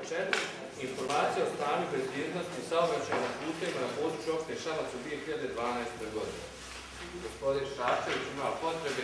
4. Informacija o stanju bezbjednosti saobraćaja na putevima na području opštine Šamac u 2012. godini. Gospodin Šarčević ima potrebe.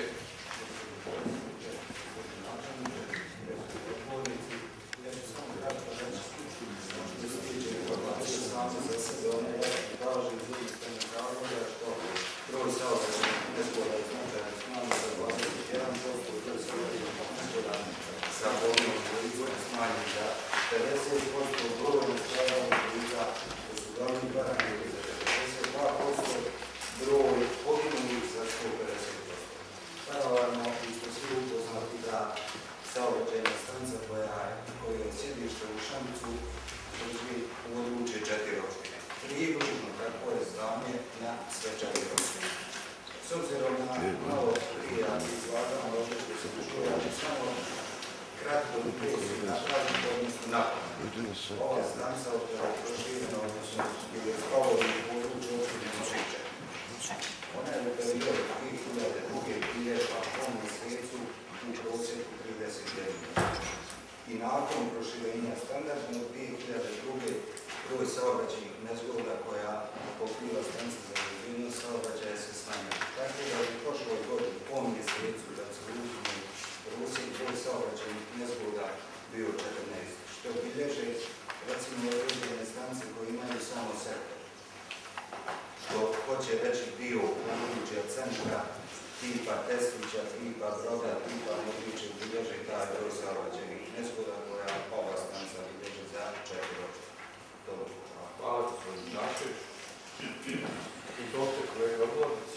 Sa poginom policijom smanji za 50% broj stradalih lica koji su glavni parametri za 42%, broj poginulih za 150%. Paralelno, isto svi upoznati da saobraćajna stanica koja je sjedište u Šamcu u područje 4 opštine. Približno kako je stanje na sve 4 opštine. S obzirom na malo prije izlagano, ovdje što se čuje, samo kratko impresiju napraviti, odnosno napad. Ova stanica je proširena, odnosno je spavljena u području opštine Mošiće. Ona je u periodu 2002. bilješla po mjesecu u prosjeku 31. I nakon proširenja standardno 2002. broj saobraćajnih nezgoda koja pokriva stanica za bezbjednost saobraćaja se smanjila. Tako da je u prošloj godini po mjesecu da se uzme prosjek broj saobraćajnih nezgoda bio 14, što bilježe recimo određene stanice koje imaju samo sektor. Što hoće veći dio područja centra, tipa Teslića, tipa Broda, tipa Modriće bilježe taj broj saobraćajnih nezgoda koja ova stanica bilježe za 4 opštine. Hvala, gospodin Šarčević. I doktor kolega Odlovac.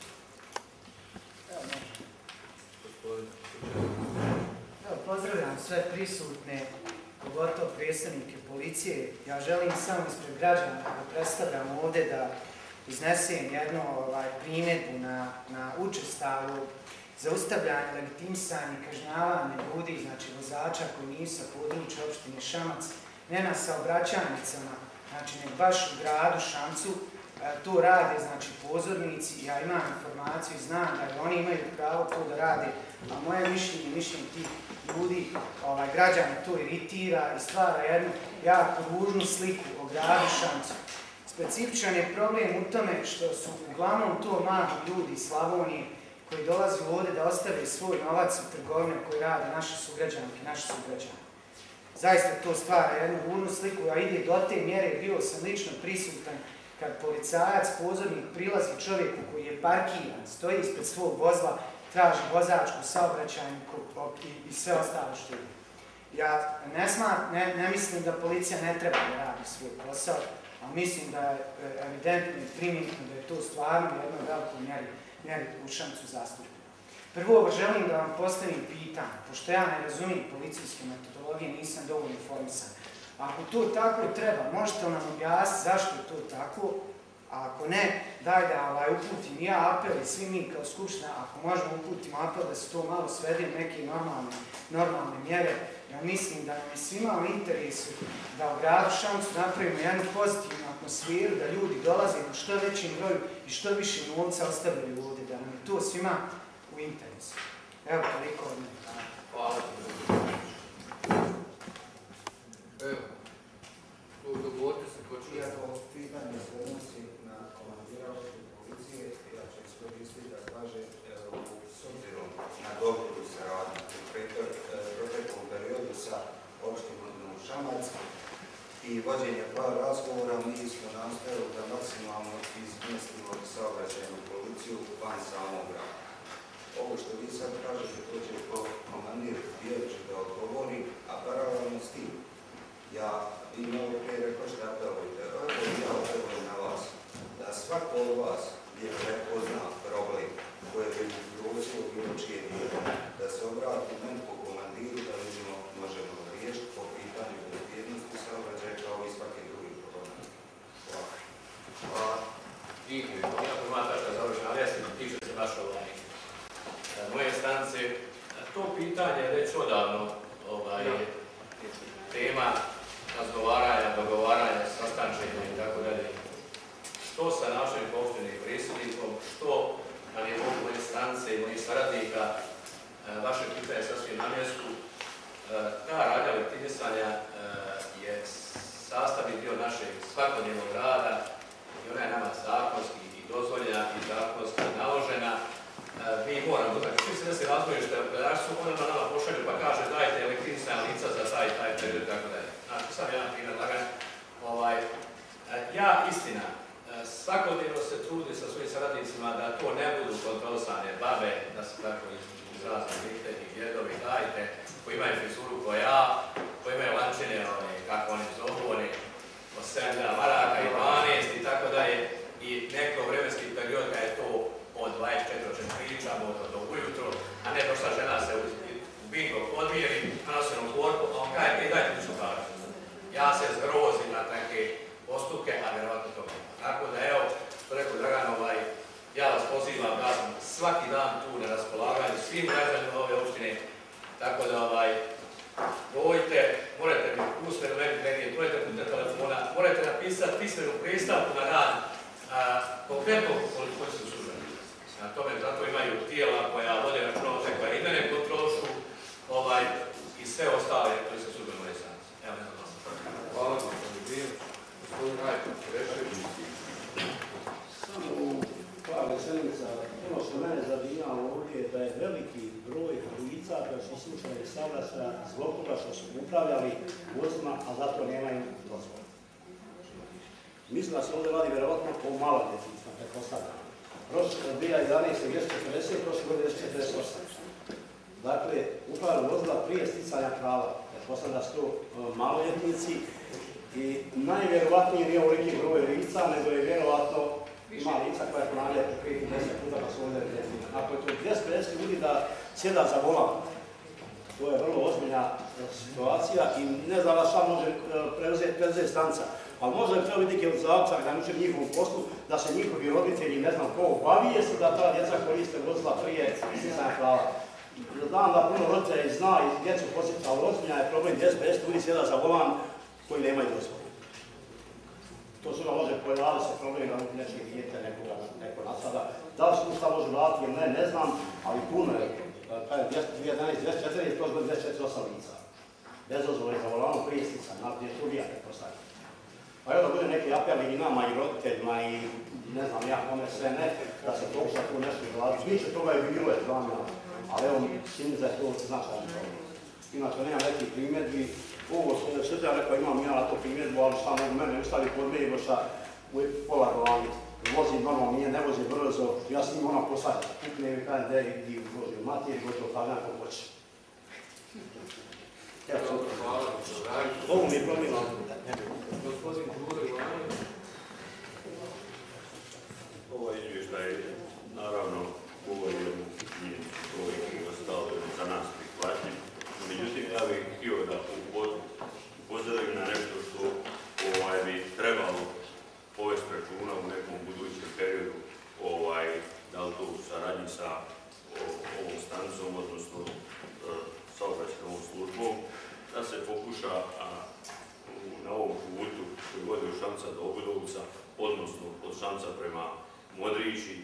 Pozdravljam sve prisutne, pogotovo predstavnike policije. Ja želim samo ispred građana da predstavljam ovdje da iznesem jednu primjedbu na učestalo zaustavljanje, legitimisanje i kažnjavanje ljudi, znači vozača koji nisu sa područja opštine Šamac, ne na saobraćajnicama, znači ne baš u gradu Šamcu, to rade znači pozornici. Ja imam informaciju i znam da oni imaju pravo to da rade, a moje mišljenje tih ljudi, građane to iritira i stvara jednu jako ružnu sliku o gradu Šamcu. Specifičan je problem u tome što su uglavnom to mladi ljudi iz Slavonije koji dolaze ovdje da ostave svoj novac u trgovine koji rade naše sugrađanke, naši sugrađani. Zaista to stvara jednu ružnu sliku, a ide do te mjere, bio sam lično prisutan kad policajac, pozornik, prilazi čovjeku koji je parkiran, stoji ispred svog vozila, traži vozačku, saobraćajniku i sve ostalo što je. Ja ne mislim da policija ne treba da radi svoj posao, ali mislim da je evidentno i primijetno da je to stvarno u jednoj velikoj mjeri u Šamcu zastupljeno. Prvo želim da vam postavim pitanje, pošto ja ne razumijem policijske metodologije, nisam dovoljno informisan. Ako to tako treba, možete nam objasniti zašto je to tako, a ako ne, daj da uputim ja apel i svi mi kao skupština, ako možemo uputimo apel da se to malo svede u neke normalne mjere. Ja mislim da nam je svima u interesu da u gradu Šamcu napravimo jednu pozitivnu atmosferu, da ljudi dolaze u što većem broju i što više novca ostavljaju ovdje, da nam je to svima u interesu. Evo, toliko od mene. Hvala. Evo, dogovorite se ko će... Iako pitanje se odnosi na komandira opšte policije, ja ću iskoristiti da kaže s obzirom na dobru saradnju u proteklom periodu sa opštinom Šamac i vođenje par razgovora, mi smo nastojali da maksimalno izmjestimo saobraćajnu policiju van samog grada. Ovo što vi sad kažete, to će komandir Bijelić da odgovori, a paralelno s tim, ja i malo prije rekao što apelujte, ja apelujem na vas, da svako od vas je prepozna problem koje bi ugrozilo bilo čije dijelo, da se obrati meni po komandiru da vidimo možemo riješiti po pitanju bezbjednosti saobraćaja kao i svake drugi problem. Hvala. Hvala. I ja pomatačka završena, ali ja se tiče se vaše moje stanice. To pitanje je već odavno tema razgovaranja, dogovaranja, sastančenja i tako dalje. Što sa našim opštinim predsjednikom, što na nivou moje stanice i mojih saradnika, vaše pitanje je sasvim na mjestu. Ta radnja legitimisanja sastavni dio našeg svakodnevnog rada i ona je nama zakonski i dozvoljena i zakonski naložena. Mi moramo, znači, svi se da se razvojite u predarstvu, onda nama pošalju pa kaže dajte električna lica za taj period i tako dalje. Znači, sam jedan primjer lagan. Ja, istina, svakodnevno se trudi sa svojim saradnicima da to ne budu kontrolisane babe, da se tako izrazne i djedovi, dajte, koji imaju frizuru ko ja, koji imaju lančine, kako oni zovu, oni od 7 maraka i 12 i tako dalje, i neko vremenski period kad je to od 24 o čem pričamo, do ujutro, a ne došla žena se u bingo odmijeri, na nosenom korpu, a on kaže, dajte mi ću kažu. Ja se zgrozim na takve postupke, a vjerovatno to nema. Tako da, evo, što rekao Dragan, ja vas pozivam da sam svaki dan tu na raspolaganju svim građanima ove opštine, tako da, dođite, morate mi usmeno meni, morate putem telefona, morate napisati pismenu pristavku na rad, konkretno koji su službeni. Na tome, zato imaju tijela koja vode računa, koja i mene kontrolišu, i sve ostale koji se službeno vode sanci. Evo, ne znam da sam prvi. Hvala vam, gospodin Rajko, Rešević. Samo par rečenica. Ono što mene zabrinjava ovdje je da je veliki broj lica koji su slučajni saobraćaja zbog toga što su upravljali vozima, a zato nemaju dozvolu. Mislim da se ovdje radi vjerovatno o maloljetnicima, pretpostavljamo. Prošle 2011. 240, prošle godine 248. Dakle, upravljali vozila prije sticanja prava. Pretpostavljam da su to maloljetnici i najvjerovatnije nije ovoliki broj lica, nego je vjerovatno ima lica koja je ponavljati 5-10 puta pa su ovdje definirani. Ako je to 250 ljudi da sjeda za volan, to je vrlo ozbiljna situacija i ne znam da šta može preuzeti stanca. Ali možda je treba biti od zavca da nuče njihovom poslu, da se njihovi roditelji, ne znam ko, obavijesti da ta djeca koriste vozila prije sticanja prava. Znam da puno roditelja zna i djecu posjeća, ali ozbiljna je problem 250 ljudi sjeda za volan koji nemaju dozvolu. To se može pojaviti se problem da nečeg dijete neko nasada. Da li se šta može vratiti ili ne znam, ali puno je. 2011, 240, to je 248 lica. Bez dozvole za volanom prije sticanja, naprijed studija, pretpostavljam. Pa evo da bude neki apel i nama i roditeljima i ne znam ja kome sve ne, da se pokuša tu nešto izgledati. Više toga je bilo je zvanja, ali evo čini da je to značajno problem. Inače nemam nekih primjedbi. Ovo što ja rekao imam ja na to primjedbu, ali šta mogu mene ustaviti kod mene, šta u pola glavni. Vozim normalno, ne vozim brzo, ja s njim ono posaditi. Kupne mi kajem gdje i vozim matije, gotovo stavljam kako hoće. Evo, ovo mi je promjeno. Gospodin Đuro Ivanović. Ovo izvještaj naravno govori o činjenici koji je ostalo za nas prihvatljiv. Međutim, ja bih htio da upozorim na nešto što bi trebalo povesti računa u nekom budućem periodu, da li to u saradnji sa ovom stanicom, odnosno saobraćajnom službom, da se pokuša na ovom putu koji vodi od Šamca do Obudovca, odnosno od Šamca prema Modrići,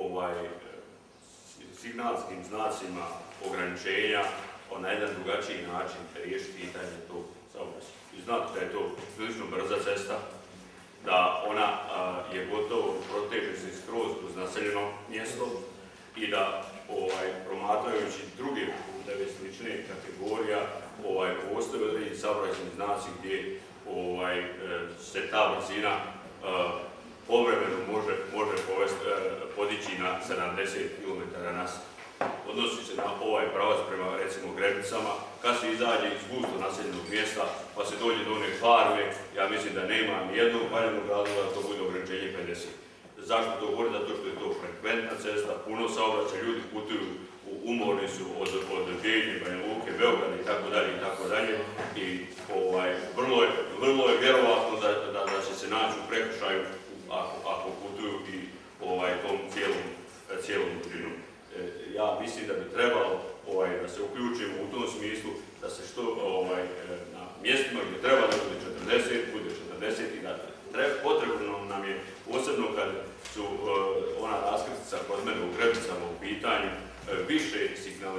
signalskim znacima ograničenja na jedan drugačiji način riješiti pitanje tog saobraćaja. I znate da je to prilično brza cesta, da ona je gotovo proteže se skroz kroz naseljeno mjesto i da promatrajući druge puteve slične kategorija postoje određeni saobraćajni znaci gdje se ta brzina povremeno može podići na 70 km/h. Odnosi se na ovaj pravac prema recimo Grebicama, kad se izađe iz gusto naseljenog mjesta pa se dođe do one farme, ja mislim da nema nijednog valjanog razloga da to bude ograničenje 50. Zašto to govorim? Zato što je to frekventna cesta, puno saobraćaja, ljudi putuju, umorni su od Bijeljne, Banja Luke, Beograda itd. I vrlo je vjerovatno da će se naći u prekršaju ako putuju i tom cijelom dužinom. Ja mislim da bi trebalo da se uključimo u tom smislu, da se što na mjestima gdje treba da bude 40 i da potrebno nam je, posebno kad su ona raskrstica kod mene u Grebicama u pitanju, više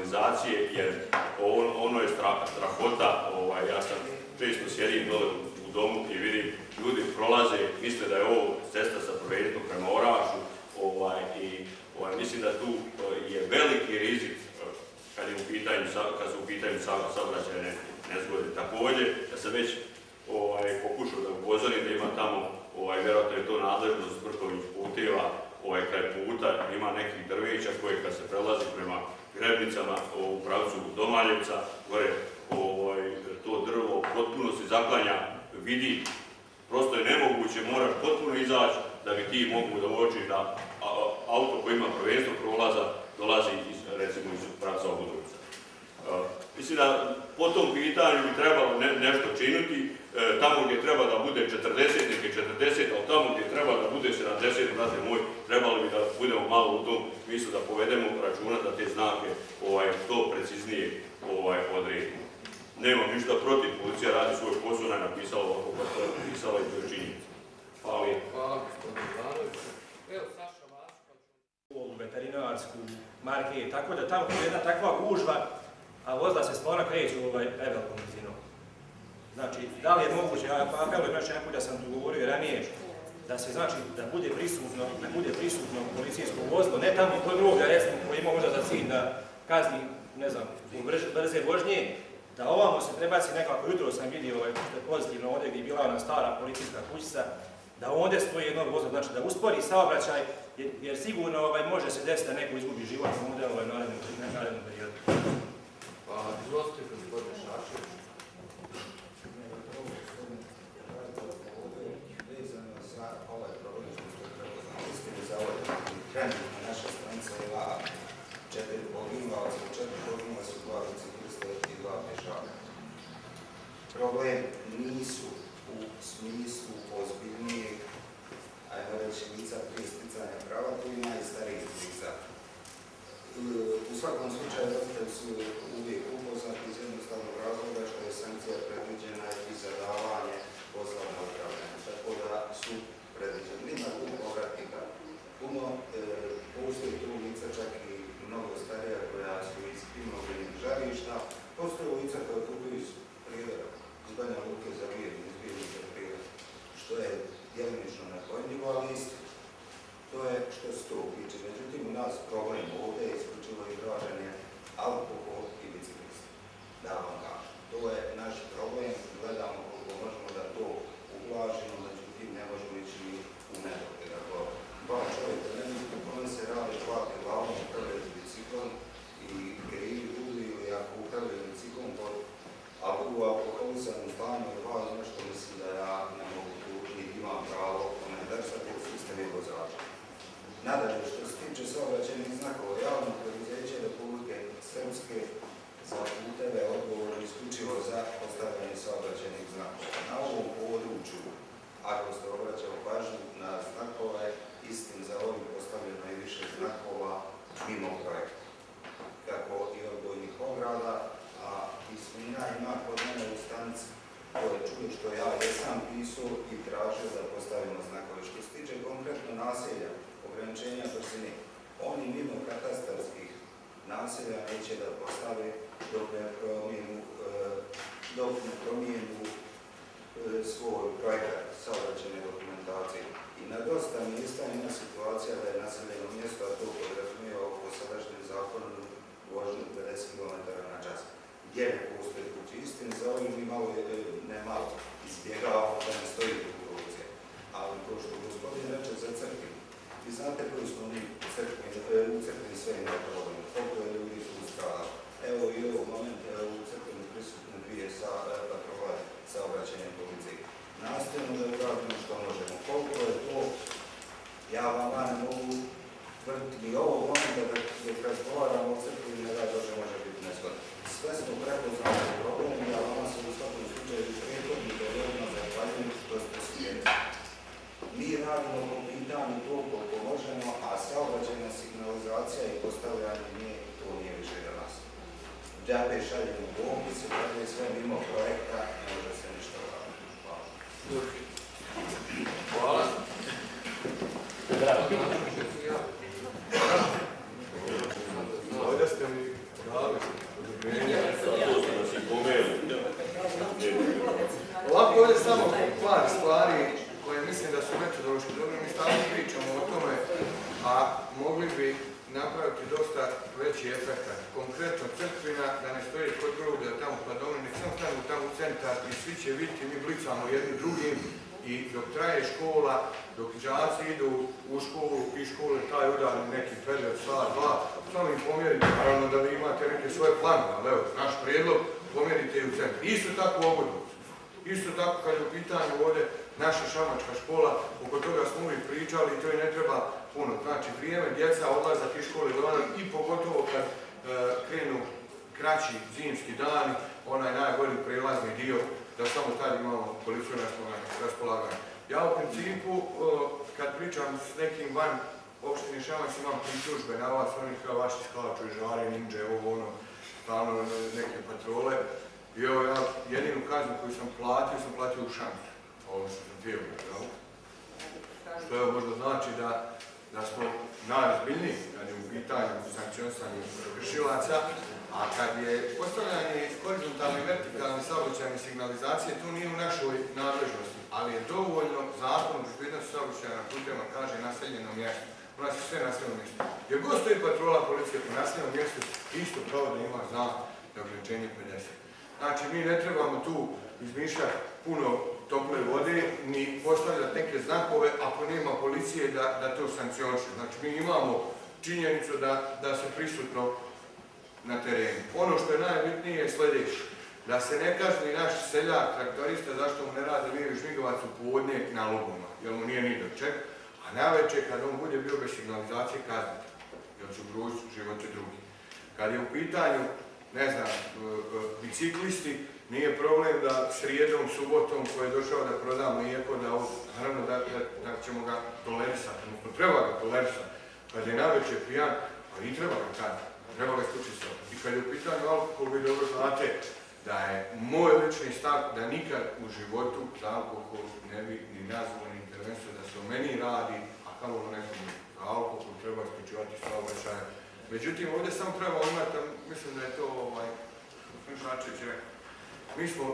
signalizacije, jer ono je strahota, ja sam često sjedim dole u domu i vidim ljudi prolaze, misle da je ovo cesta sa prvenstvom prema Orašu i mislim da tu je veliki rizik kad su u pitanju saobraćajne nezgode. Također, da sam već pokušao da upozorim da ima tamo, vjerojatno je to nadležnost vrhovnih puteva, kraj puta ima nekih drveća koje kad se prelazi prema Grebnicama u pravcu Domaljevca, gore to drvo potpuno se zaklanja, vidi, prosto je nemoguće, moraš potpuno izaći da bi ti mogu da uočiš da auto koji ima prvenstvo prolaza dolazi recimo iz pravca Obudovca. Mislim da po tom pitanju bi trebalo nešto činiti, tamo gdje treba da bude 40, neke 40, ali tamo gdje treba da bude 70, brate moj, trebalo bi da budemo malo u tom smislu da povedemo računa da te znake što preciznije odredimo. Nemam ništa protiv, policija radi svoj posao, ona je napisala ovako kako je napisala i to je činjenica. Hvala. Hvala, gospodin Ivanović. Evo, Saša Vaska. U veterinarsku marke, tako da tamo je jedna takva gužva, a vozila se stvarno kreću prevelikom brzinom. Znači, da li je moguće, ja apelujem još jedan put da sam tu govorio ranije, da se znači da bude prisutno policijsko vozilo, ne tamo kod druga, koji ima možda za cilj da kazni, ne znam, brze vožnje, da ovamo se prebaci nekako, jutro sam vidio što je pozitivno ovdje gdje je bila ona stara policijska kućica, da ovdje stoji jedno vozilo, znači da uspori saobraćaj, jer sigurno može se desiti da neko izgubi život u narednom periodu. Izvolite, gospodine Šašević. Vezano za ovaj problem što ste prepoznali, istinu za ovaj trenutno naša stranica ima 4 poginula, od 4 poginula su 2 biciklista i 2 pešaka. Problem nisu u smislu ozbiljnijeg, ajmo reći, lica prije sticanja prava, tu ima i starijih lica. U svakom slučaju, roditelji su uvijek upoznati iz jednostavnog razloga što je sankcija predviđena i za davanje posla na upravljanje, tako da su predviđeni. Ima tu povratnika puno, postoji tu lica čak i mnogo starija koja su iz imovnih žarišta, postoji lica koja kupuju iz prijevera, iz Banja Luke za izbjegnike prijevera, što je djelimično nepojmljivo, ali isto. To je što se to upiče. Međutim, u nas problem ovdje je isključivo izražen alkohol i biciklista. Da vam kažem. To je naš problem. Gledamo koliko možemo da to ublažimo, međutim ne možemo ići u nedogled. Ako dva čovjeka ne vidite kome se rade hvate glavom, upravljaju biciklom i krivi ljudi ili ako upravljaju biciklom u alkoholisanom stanju ili vas nešto mislim da ja ne mogu tu ni imam pravo komentarsati u sistemi vozača. Nadalje, što se tiče saobraćajnih znakova, javno preduzeće Republike Srpske za puteve odgovorno isključivo za postavljanje saobraćajnih znakova. Na ovom području, ako ste obraćali pažnju na znakove, istim za ovim postavljeno i više znakova mimo projekta. Kako i odbojnih ograda, a Ismina ima kod mene u stanici koje čuju što ja jesam pisao i tražio da postavimo znakove. Što se tiče konkretno naselja, ograničenja brzine, oni mimo katastarskih naselja neće da postave dok ne promijenu svoj projekat saobraćajne dokumentacije. I na dosta mjesta ima situacija da je naseljeno mjesto, a to podrazumijeva po sadašnjem zakonu vožnju 50 km/h. Gdje ne postoji kući istine, za ovim mi malo, ne malo, izbjegavamo da ne stoji korupcija. Ali to što gospodin reče za crkvi, vi znate koji smo mi u crkvi sve imali problem, koliko je ljudi tu stradali. Evo i ovog momenta u crkvi prisutne 2 patrole saobraćajne policije. Nastavimo da uradimo što možemo. Koliko je to, ja vama ne mogu tvrditi ni ovog momenta da razgovaramo o crkvi i ne da dođe može biti nezgodno. Sve smo prepoznali problem i ja vama se u svakom slučaju prethodnih dovoljno zahvaljujem što ste svijeni. Mi radimo po pitanju to koliko možemo, a saobraćajna signalizacija i postavljanje nije, to nije više za nas. Džabe šaljemo dopise, dakle sve mimo projekta, ne može se ništa uraditi. Hvala. Hvala. Ovdje ste mi dali odobrenje. To ste nas i pomeli. Ovako ovdje samo mogli bi napraviti dosta veći efekt. Konkretno Crkvina, da ne stoji kod groblja tamo pa dobro, nek samo stanu tamo u centar i svi će vidjeti, mi blicamo jednim drugim i dok traje škola, dok đaci idu u školu i škole taj udaljen neki period, sat, dva, samo im pomjerite, naravno da vi imate neke svoje planove, ali evo, naš prijedlog, pomjerite i u centar. Isto tako u Obodovcu. Isto tako kad je u pitanju ovdje naša šamačka škola, oko toga smo uvijek pričali i to i ne treba puno. Znači, vrijeme djeca odlazak iz škole i pogotovo kad krenu kraći zimski dani, onaj najbolji prelazni dio, da samo tad imamo policiju raspolaganja. Ja u principu, kad pričam s nekim van opštine Šamac, imam pritužbe na vas, oni kao vaši skaču i žare, ninđe, ovo ono, stalno neke patrole. I evo ja jedinu kaznu koju sam platio u Šamcu, ovo što sam htio, jel? Što evo možda znači da smo najozbiljniji kad je u pitanju sankcionisanja prekršilaca, a kad je postavljanje horizontalne i vertikalne saobraćajne signalizacije, to nije u našoj nadležnosti, ali je dovoljno zakon o bezbednosti saobraćaja na putevima kaže naseljeno mjesto. U nas je sve naseljeno mjesto. Jer god stoji patrola policije po naseljenom mjestu, isto pravo da ima znak za ograničenje 50. Znači, mi ne trebamo tu izmišljati puno tople vode, ni postavljati neke znakove ako nema policije da to sankcioniše. Znači, mi imamo činjenicu da se prisutno na terenu. Ono što je najbitnije je sljedeće, da se ne kazni naš seljak, traktorista, zašto mu ne radi lijevi žmigovac u podne na luguma, jer mu nije ni doček, a navečer kad on bude bio bez signalizacije kazniti, jer će ugroziti živote drugi. Kad je u pitanju, ne znam, biciklisti, nije problem da srijedom, subotom koji je došao da proda mlijeko, naravno da ćemo ga tolerisati, odnosno treba ga tolerisati. Kad je navečer pijan, pa i treba ga kazniti, treba ga isključiti. I kad je u pitanju alkohol, vi dobro znate da je moj lični stav da nikad u životu za alkohol ne bi ni nazvao ni intervenciju da se o meni radi, a kao o nekom za alkohol treba isključivati saobraćaja. Međutim, ovdje samo treba imati, mislim da je to Šačić rekao, mi smo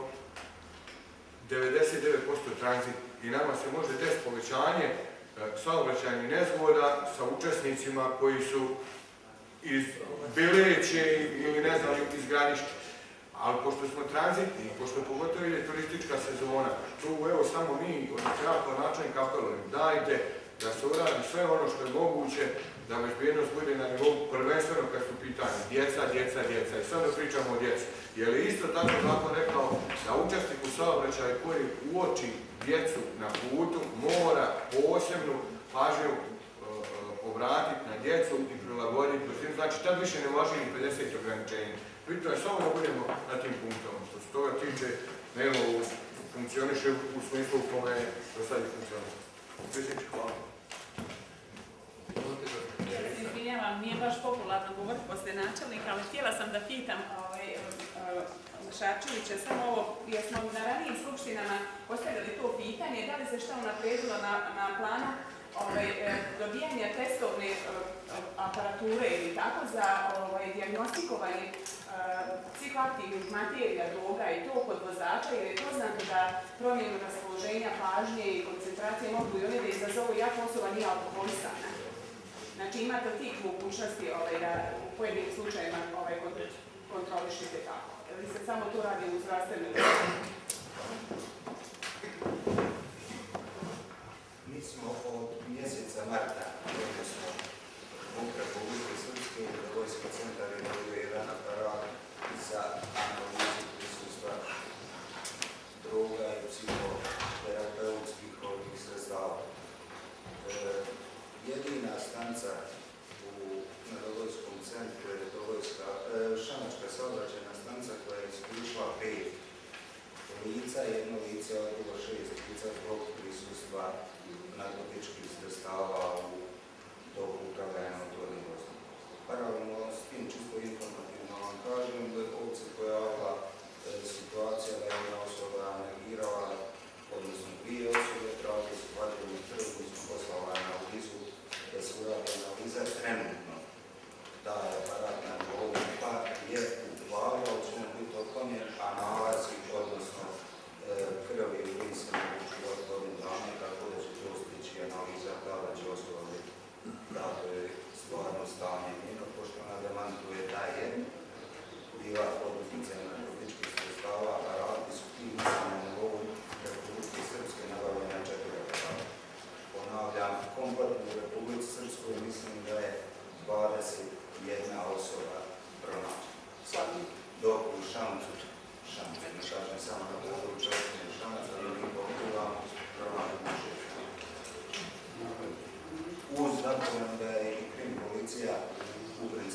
99% tranzit i nama se može desiti povećanje saobraćajnih nezgoda sa učesnicima koji su iz Bileće ili ne znam iz Gradišća. Ali pošto smo tranzitni, pošto pogotovo ide turistička sezona, tu evo samo mi, odnosno ja kao načelnik apelujem, dajte da se uradi sve ono što je moguće da bezbjednost bude na nivou prvenstveno kad su pitanje djeca. I sad da pričamo o djeci. Jer je isto tako zakon rekao da učesnik u saobraćaju koji uoči djecu na putu mora posebnu pažnju obratiti na djecu i prilagoditi. Znači tad više ne važi ni 50 ograničenja. Bitno je samo da budemo na tim punktom. Što se toga tiče, nego funkcioniše u smislu u kome do sad je funkcioniše. Predsjedniče, hvala. Izvinjavam, nije baš popularno govoriti poslije načelnika, ali htjela sam da pitam Šarčevića samo ovo, jer smo na ranijim skupštinama postavili to pitanje, da li se šta unaprijedilo na planu dobijanja testovne aparature ili tako za dijagnostikovanje psihoaktivnih materija, droga i to kod vozača, jer je poznato da promjenu raspoloženja, pažnje i koncentracije mogu i one da izazovu jako osoba nije alkoholisana. Znači imate tih mogućnosti da u pojedinim slučajima kontrolišite tako. Ili se samo to radi u zdravstvenoj Mi smo od mjeseca marta, gdje smo MUP Republike Srpske i Vojski centar je jedan aparat za analizu prisustva droga i psihoterapeutskih sredstava. Jedina stanca na Dogojskom centru je Šamačka saobraćajna stanca koja je isključila 5 lica, jedno lice je bilo 6 lica zbog prisustva narkotičkih sredstava u toku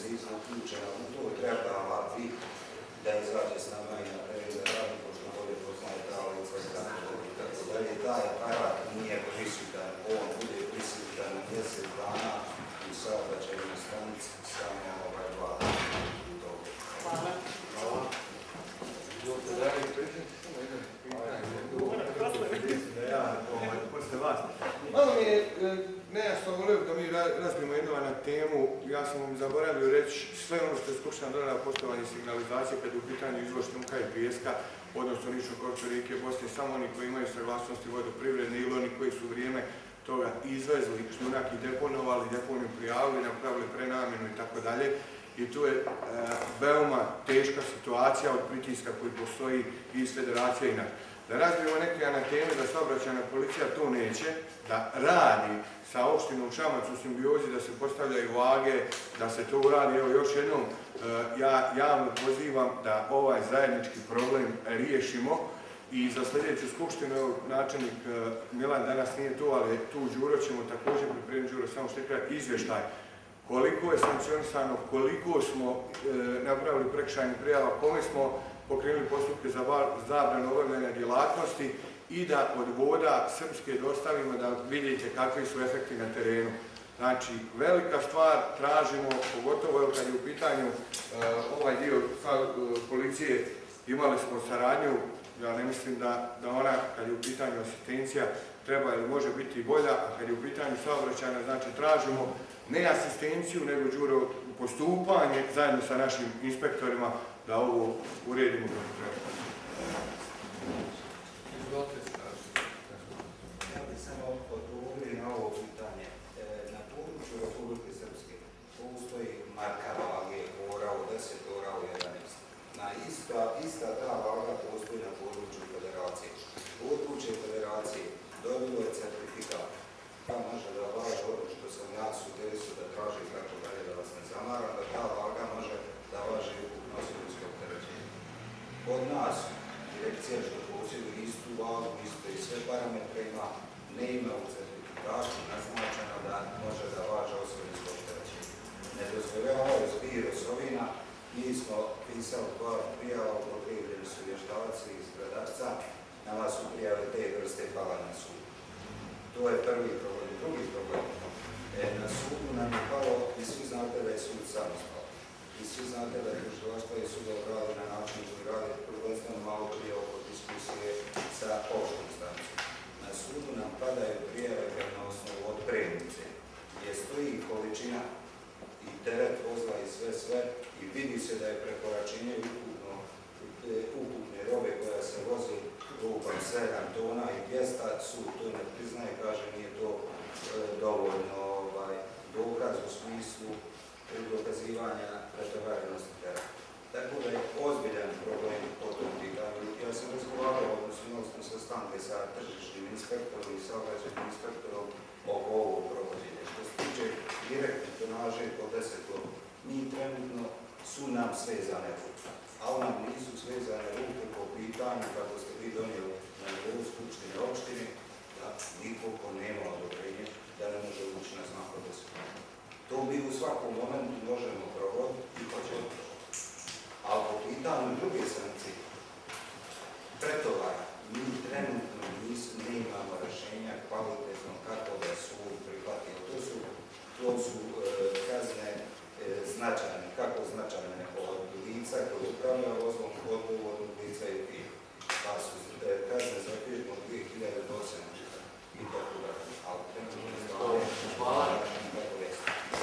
intenzivno uključena u to i trebala vi da izađe s nama i na teren da radi, pošto bolje poznaje ta lica i tako dalje. Taj aparat nije prisutan, on bude prisutan na 10 dana u saobraćajnoj stanici samo ovaj vlada. Hvala. Hvala. Dragi predsjednici, samo jedno pitanje. Posle vas. Malo mi je nejasno, volio da mi razbijemo jednu na temu. Ja sam vam zaboravio reći sve ono što je Skupština donela poštovanje signalizacije kad je u pitanju izvoz šljunka i pijeska, odnosno nično korču rijeke Bosne, samo oni koji imaju saglasnosti vodoprivredne ili oni koji su vrijeme toga izvezli šljunak i deponovali, deponiju prijavili, napravili prenamjenu i tako dalje. I tu je veoma teška situacija od pritiska koji postoji iz Federacije i da razbijemo neke na teme da saobraćajna policija to neće, da radi sa opštinom Šamac u simbiozi, da se postavljaju vage, da se to uradi. Evo još jednom, ja javno pozivam da ovaj zajednički problem riješimo i za sljedeću skupštinu, evo načelnik Milan danas nije tu, ali tu Đuro ćemo također pripremiti, Đuro, samo što je kratki izvještaj. Koliko je sankcionisano, koliko smo napravili prekršajnih prijava, kome smo pokrenuli postupke za zabranu obavljanja djelatnosti i da od voda srpske dostavimo da vidite kakvi su efekti na terenu. Znači, velika stvar, tražimo, pogotovo kad je u pitanju ovaj dio policije, imali smo saradnju, ja ne mislim da ona, kad je u pitanju asistencija, treba ili može biti bolja, a kad je u pitanju saobraćajna, znači tražimo ne asistenciju, nego Đuro postupanje zajedno sa našim inspektorima da ovo uredimo kako treba. Ja bih samo odgovorio na ovo pitanje. Na području Republike Srpske postoji marka vage ora od 10 ora u 11. Ista ta vaga postoji na području Federacije. Područje Federacije dobilo je certifikat. Pa može da važe ono što sam ja sugerisao da traži tako dalje da vas ne zamaram, da ta vaga može da važe ukupno sudijsko opterećenje. Od nas, direkcija što posjeduje istu vagu, isto i sve parametre ima, ne ima u certifikatu naznačeno da može da važe osobinsko opterećenje. Ne dozvoljavaju zbir osovina, mi smo pisali par prijava, upotrijebljeni su vještaci iz Gradarca, nama su prijave te vrste pala na sudu. To je prvi problem. Drugi problem. Na sudu nam je palo i svi znate da je sud samostalan. I svi znate da je tužilaštvo i sudov radi na način koji radi prvenstveno malo prije oko diskusije sa opštom stanicom. Na sudu nam padaju prijave na osnovu otpremnice, gdje stoji količina i teret vozila i sve i vidi se da je prekoračenje ukupne robe koja se vozi rukom 7 tona i 200, sud to ne priznaje, kaže nije to dovoljno dokaz u smislu dokazivanja pretovarenosti tereta. Tako da je ozbiljan problem po tom pitanju. Ja sam razgovarao, odnosno imali smo sastanke sa tržišnim inspektorom i saobraćajnim inspektorom oko ovog provođenja. Što se tiče direktne tonaže po 10 tona, mi trenutno su nam svezane ruke, ali nam nisu svezane ruke po pitanju kako ste vi donijeli na nivou skupštine opštine, da nikoliko nema odobrenje da ne može ući na znak od 10 tona. To mi u svakom momentu možemo provoditi i hoćemo provoditi. Ali po pitanju druge sankcije, pretovara, mi trenutno nemamo rešenja kvalitetno kako da sud prihvatio. To su kazne značajne, kako značajne od lica koji upravlja vozom, od lica i firme. Pa su kazne za firmu od 2008 i tako da. Ali trenutno ne znamo kako je.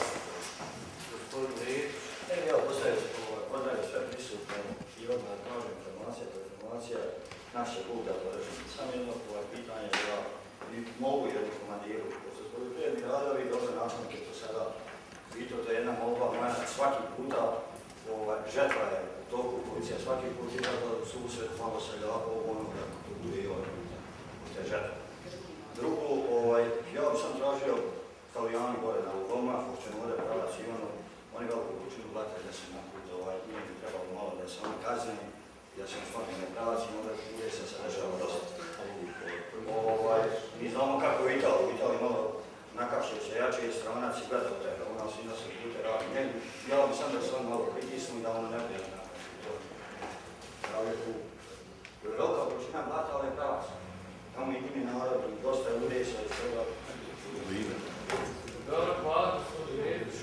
Evo, pozdravljam sve prisutne i odmah kažem informacija naše kluba podržati. Samo jedno pitanje da mogu jednu komandiru, pošto su poljoprivredni radovi dobre nastavnike do sada. I to je jedna molba moja, svaki puta žetva je u toku, policija svaki put izgleda susret, malo seljaka, ono kako to bude i ovaj puta, te žetve. Drugo, ja bi sam tražio Italijani gore na Lugoma, hoćemo ovdje pravac i ono, oni veliku količinu blate da se naput, njih bi trebalo malo da se oni kazneni, da se stvarno ne pravac i onda uvijek se dešava dosta. Mi znamo kako je u Italiji malo nakašće se jače i stranac i gleda od tega, u nas i nas pute radi ja bi sam da se on malo pritisnu i da ono ne bude napraviti. Da li je tu velika količina blata, ali je pravac. Tamo i njimi narod i dosta je udesa i svega. Dobro, hvala, gospodin Rebić.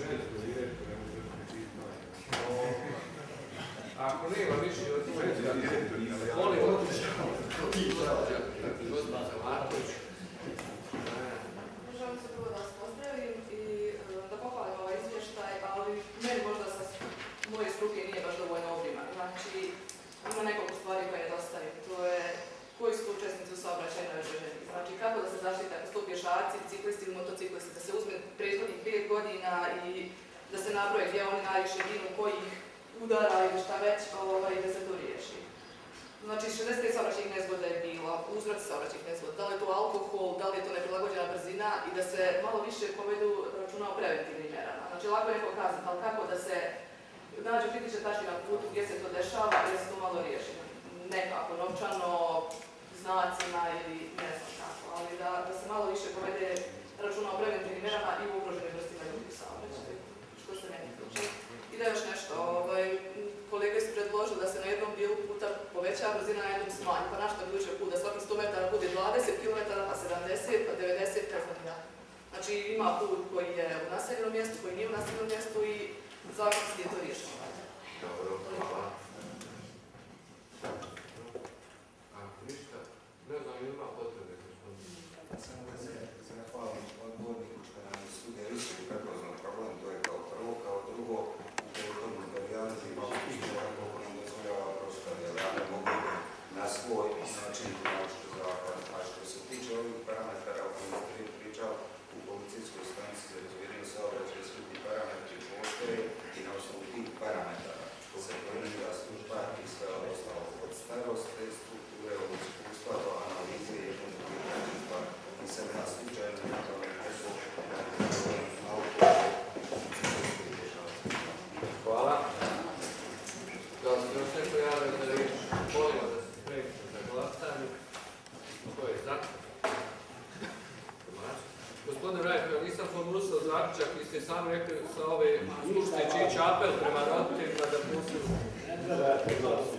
Ako nema više od svega, molim gospodin Marković. Želim se prvo da vas pozdravim i da pohvalim ovaj izvještaj, ali meni možda sa moje struke nije baš dovoljno obiman. Znači, ima nekoliko stvari koje nedostaju. To je koji su učesnici u saobraćajnoj žrtvi. Znači, kako da se zaštite ako su to pješaci, ciklisti ili motociklisti, da se uzme prethodnih 5 godina i da se nabroje gdje oni najviše ginu, koji ih udara ili šta već, i da se to riješi. Znači, 60 saobraćajnih nezgoda je bilo, uzroci saobraćajnih nezgoda, da li je to alkohol, da li je to neprilagođena brzina i da se malo više povedu računa o preventivnim mjerama. Znači, lako je neko kazati, ali kako da se nađu kritične tačke na putu gdje se to dešava i da se to malo riješi. Nekako, novčano, znacima ili ne znam kako, ali da se malo više povede računa o preventivnim mjerama i u ugroženim vrstima ljudi u saobraćaju, što se meni tiče. I da još nešto, kolege su predložili da se na jednom dijelu puta poveća brzina, na jednom smanji, pa na što bliže put, da svaki 100 metara bude 20 km, pa 70, pa 90, ne znam ja. Znači ima put koji je u naseljenom mjestu, koji nije u naseljenom mjestu i zakonski je to riješeno. Dobro, hvala. Ako ništa, ne znam, ima potrebe. Samo da se zahvalim odborniku što nam je sugerisao i prepoznao problem, to je kao prvo, kao drugo, u prethodnom varijanti imamo uspjeva koliko nam dozvoljava prostor, jer ja ne mogu na svoj način naučiti zakon. A što se tiče ovih parametara o kojima ste pričali, u policijskoj stanici za razvijenju saobraćaja svi ti parametri postoje i na osnovu tih parametara se planira služba i sve ostalo od starosti, strukture, od iskustva do analize jednog društva i se na slučajno napravljeno Hvala. Da li se još neko javlja za riječ? Molimo da se spremite za glasanje. Ko je za? Gospodine Rajko, ja nisam formulisao zaključak, vi ste sami rekli sa ove skupštine čići apel prema roditeljima da pusti.